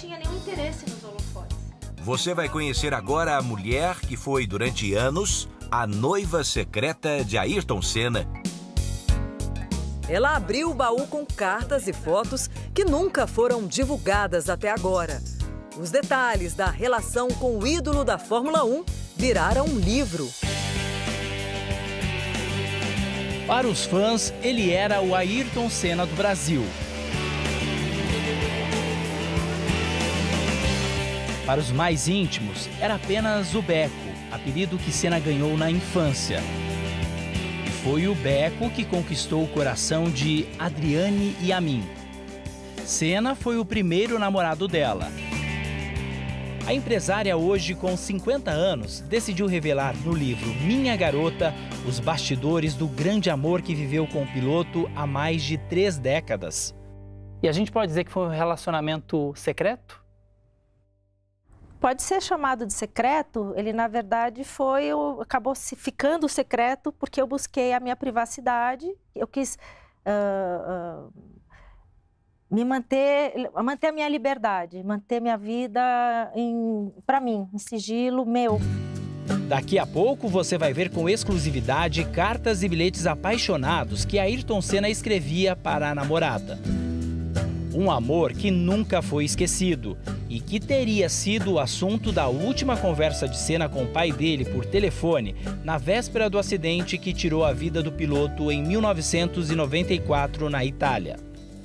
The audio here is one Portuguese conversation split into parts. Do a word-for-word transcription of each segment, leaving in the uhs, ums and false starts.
tinha nenhum interesse nos holofotes. Você vai conhecer agora a mulher que foi, durante anos, a noiva secreta de Ayrton Senna. Ela abriu o baú com cartas e fotos que nunca foram divulgadas até agora. Os detalhes da relação com o ídolo da Fórmula um viraram um livro. Para os fãs, ele era o Ayrton Senna do Brasil. Para os mais íntimos, era apenas o Beco, apelido que Senna ganhou na infância. E foi o Beco que conquistou o coração de Adriane e a mim. Senna foi o primeiro namorado dela. A empresária, hoje com cinquenta anos, decidiu revelar no livro Minha Garota os bastidores do grande amor que viveu com o piloto há mais de três décadas. E a gente pode dizer que foi um relacionamento secreto? Pode ser chamado de secreto, ele na verdade foi, acabou se ficando secreto porque eu busquei a minha privacidade, eu quis uh, uh, me manter, manter a minha liberdade, manter minha vida para mim, em sigilo meu. Daqui a pouco você vai ver com exclusividade cartas e bilhetes apaixonados que Ayrton Senna escrevia para a namorada. Um amor que nunca foi esquecido e que teria sido o assunto da última conversa de Senna com o pai dele por telefone na véspera do acidente que tirou a vida do piloto em mil novecentos e noventa e quatro na Itália.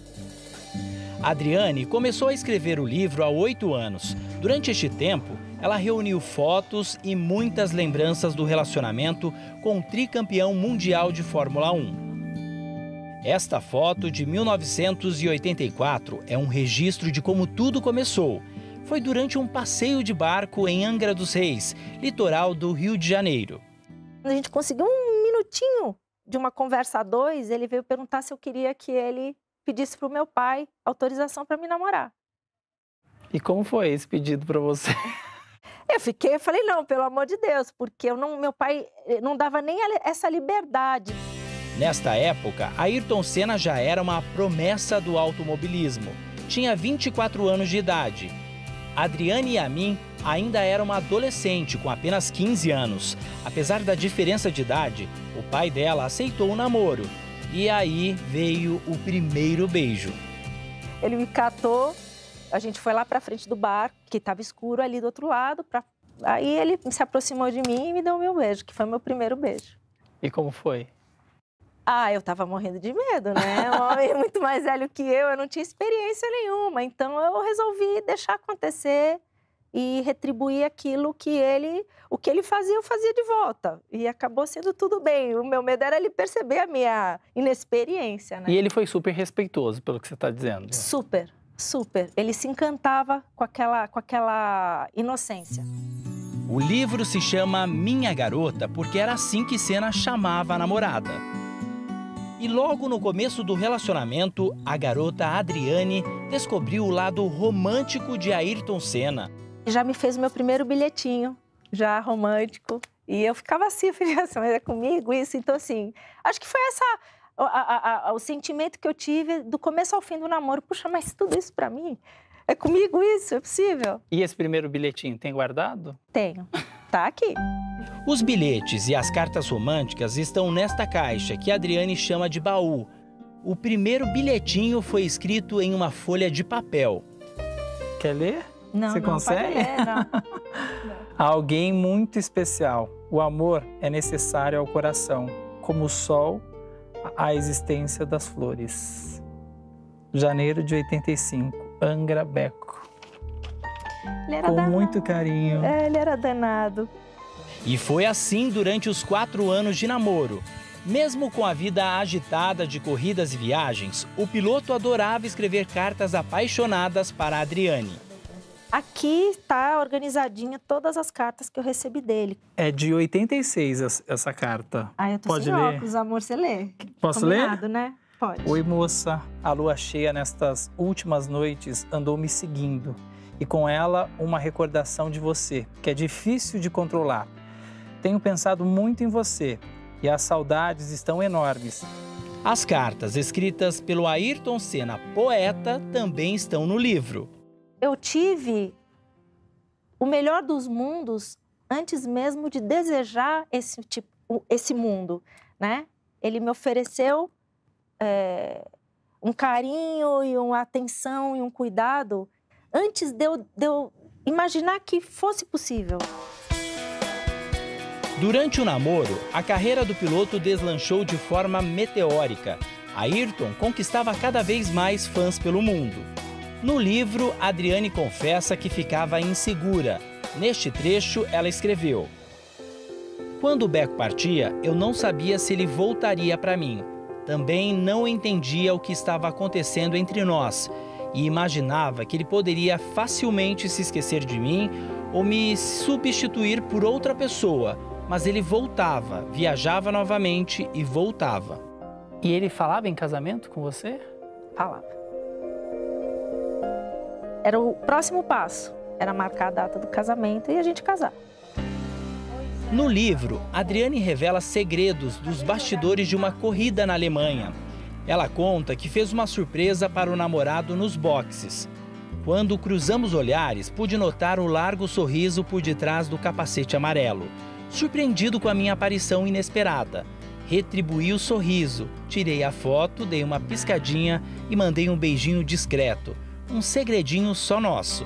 Adriane começou a escrever o livro há oito anos. Durante este tempo, ela reuniu fotos e muitas lembranças do relacionamento com o tricampeão mundial de Fórmula um. Esta foto de mil novecentos e oitenta e quatro é um registro de como tudo começou. Foi durante um passeio de barco em Angra dos Reis, litoral do Rio de Janeiro. A gente conseguiu um minutinho de uma conversa a dois, ele veio perguntar se eu queria que ele pedisse para o meu pai autorização para me namorar. E como foi esse pedido para você? Eu fiquei, eu falei, não, pelo amor de Deus, porque eu não, meu pai não dava nem essa liberdade. Nesta época, Ayrton Senna já era uma promessa do automobilismo. Tinha vinte e quatro anos de idade. Adriane Yamin ainda era uma adolescente, com apenas quinze anos. Apesar da diferença de idade, o pai dela aceitou o namoro. E aí veio o primeiro beijo. Ele me catou, a gente foi lá para frente do bar, que estava escuro ali do outro lado. Pra... Aí ele se aproximou de mim e me deu o meu beijo, que foi o meu primeiro beijo. E como foi? Ah, eu tava morrendo de medo, né? Um homem muito mais velho que eu, eu não tinha experiência nenhuma. Então eu resolvi deixar acontecer e retribuir aquilo que ele, o que ele fazia, eu fazia de volta. E acabou sendo tudo bem. O meu medo era ele perceber a minha inexperiência, né? E ele foi super respeitoso, pelo que você está dizendo. Super, super. Ele se encantava com aquela, com aquela inocência. O livro se chama Minha Garota porque era assim que Senna chamava a namorada. E logo no começo do relacionamento, a garota Adriane descobriu o lado romântico de Ayrton Senna. Já me fez o meu primeiro bilhetinho, já romântico. E eu ficava assim, falei assim, mas é comigo isso? Então, assim, acho que foi essa, a, a, a, o sentimento que eu tive do começo ao fim do namoro. Puxa, mas tudo isso pra mim? É comigo isso? É possível? E esse primeiro bilhetinho, tem guardado? Tenho. Tá aqui. Os bilhetes e as cartas românticas estão nesta caixa, que a Adriane chama de baú. O primeiro bilhetinho foi escrito em uma folha de papel. Quer ler? Não, Você não consegue? Pode ler, não. Alguém muito especial. O amor é necessário ao coração, como o sol, a existência das flores. Janeiro de oitenta e cinco, Angra Beco. Ele era Com danado. muito carinho. É, ele era danado. E foi assim durante os quatro anos de namoro. Mesmo com a vida agitada de corridas e viagens, o piloto adorava escrever cartas apaixonadas para a Adriane. Aqui está organizadinha todas as cartas que eu recebi dele. É de oitenta e seis essa carta. Ah, eu tô Pode sem ler? óculos, amor, você lê? Posso Combinado, ler? né? Pode. Oi, moça. A lua cheia nestas últimas noites andou me seguindo. E com ela, uma recordação de você, que é difícil de controlar. Tenho pensado muito em você e as saudades estão enormes. As cartas escritas pelo Ayrton Senna, poeta, também estão no livro. eu tive o melhor dos mundos antes mesmo de desejar esse, tipo, esse mundo, né? Ele me ofereceu é, um carinho e uma atenção e um cuidado antes de eu, de eu imaginar que fosse possível. Durante o namoro, a carreira do piloto deslanchou de forma meteórica. Ayrton conquistava cada vez mais fãs pelo mundo. No livro, Adriane confessa que ficava insegura. Neste trecho, ela escreveu: "Quando o Beco partia, eu não sabia se ele voltaria para mim. Também não entendia o que estava acontecendo entre nós e imaginava que ele poderia facilmente se esquecer de mim ou me substituir por outra pessoa. Mas ele voltava, viajava novamente e voltava." E ele falava em casamento com você? Falava. Era o próximo passo, era marcar a data do casamento e a gente casar. No livro, Adriane revela segredos dos bastidores de uma corrida na Alemanha. Ela conta que fez uma surpresa para o namorado nos boxes. Quando cruzamos olhares, pude notar o largo sorriso por detrás do capacete amarelo. Surpreendido com a minha aparição inesperada, retribuí o sorriso, tirei a foto, dei uma piscadinha e mandei um beijinho discreto, um segredinho só nosso.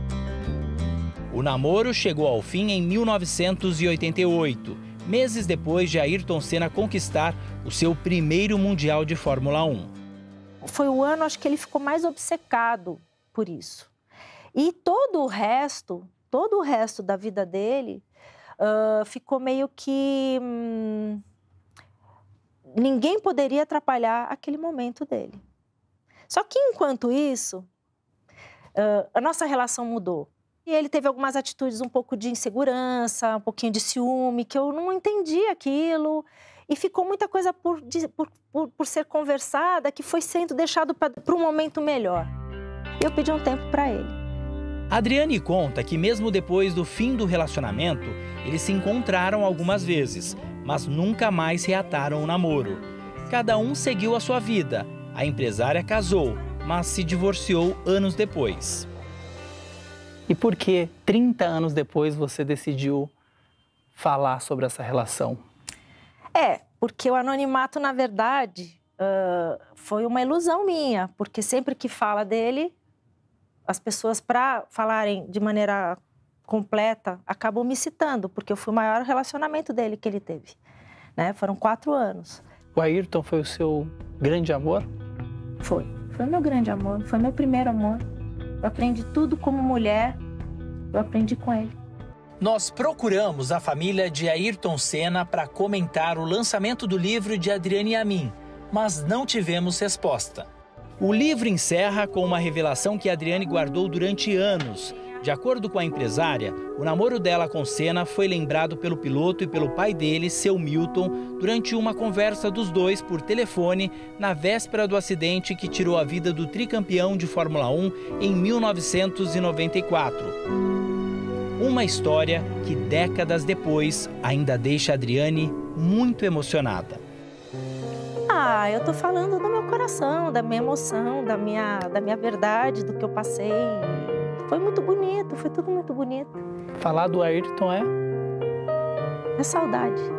O namoro chegou ao fim em mil novecentos e oitenta e oito, meses depois de Ayrton Senna conquistar o seu primeiro Mundial de Fórmula um. Foi o ano, acho que ele ficou mais obcecado por isso. E todo o resto, todo o resto da vida dele, Uh, ficou meio que hum, ninguém poderia atrapalhar aquele momento dele. Só que enquanto isso, uh, a nossa relação mudou. E ele teve algumas atitudes um pouco de insegurança, um pouquinho de ciúme, que eu não entendi aquilo. E ficou muita coisa por, por, por, por ser conversada que foi sendo deixado para um momento melhor. Eu pedi um tempo para ele. Adriane conta que mesmo depois do fim do relacionamento, eles se encontraram algumas vezes, mas nunca mais reataram o namoro. Cada um seguiu a sua vida. A empresária casou, mas se divorciou anos depois. E por que, trinta anos depois, você decidiu falar sobre essa relação? É, porque o anonimato, na verdade, uh, foi uma ilusão minha, porque sempre que fala dele, as pessoas, para falarem de maneira completa, acabam me citando, porque eu fui o maior relacionamento dele que ele teve, né? Foram quatro anos. O Ayrton foi o seu grande amor? Foi. Foi meu grande amor, foi meu primeiro amor. Eu aprendi tudo como mulher, eu aprendi com ele. Nós procuramos a família de Ayrton Senna para comentar o lançamento do livro de Adriane e a mim, mas não tivemos resposta. O livro encerra com uma revelação que Adriane guardou durante anos. De acordo com a empresária, o namoro dela com Senna foi lembrado pelo piloto e pelo pai dele, seu Milton, durante uma conversa dos dois por telefone na véspera do acidente que tirou a vida do tricampeão de Fórmula um em mil novecentos e noventa e quatro. Uma história que décadas depois ainda deixa Adriane muito emocionada. Ah, eu tô falando do meu coração, da minha emoção, da minha, da minha verdade, do que eu passei. Foi muito bonito, foi tudo muito bonito. Falar do Ayrton é? É saudade.